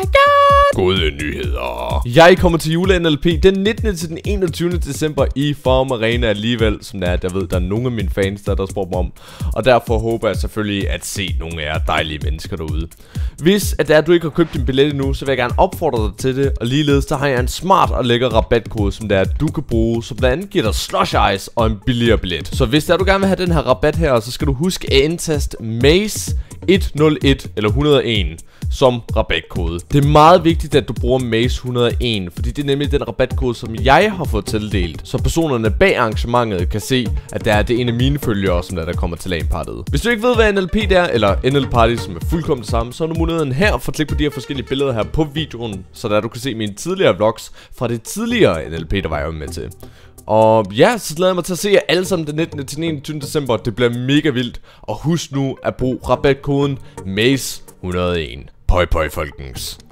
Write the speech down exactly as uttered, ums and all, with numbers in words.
my god. Gode nyheder. Jeg kommer til jule-N L P den nittende til den enogtyvende december i Forum Arena alligevel, som det er, at jeg ved, der er nogle af mine fans, der, der spørger mig om. Og derfor håber jeg selvfølgelig at se nogle af jer dejlige mennesker derude. Hvis at det er, at du ikke har købt din billet endnu, så vil jeg gerne opfordre dig til det. Og ligeledes, der har jeg en smart og lækker rabatkode, som det er, at du kan bruge, som blandt andet giver dig slush ice og en billigere billet. Så hvis det er, at du gerne vil have den her rabat her, så skal du huske at indtaste Maze et nul et eller et nul en som rabatkode. Det er meget vigtigt, at du bruger Maze et nul en, fordi det er nemlig den rabatkode, som jeg har fået tildelt, så personerne bag arrangementet kan se, at det er det en af mine følgere, som der, der kommer til LAN-partiet. Hvis du ikke ved, hvad N L P det er, eller N L Party, som er fuldkommen det samme, så er du muligheden her for at klikke på de her forskellige billeder her på videoen, så der du kan se mine tidligere vlogs fra det tidligere N L P, der var jeg med til. Og ja, så glæder jeg mig til at se jer alle sammen den nittende til den enogtyvende december. Det bliver mega vildt. Og husk nu at bruge rabatkoden Maze et nul en. Pøj pøj folkens.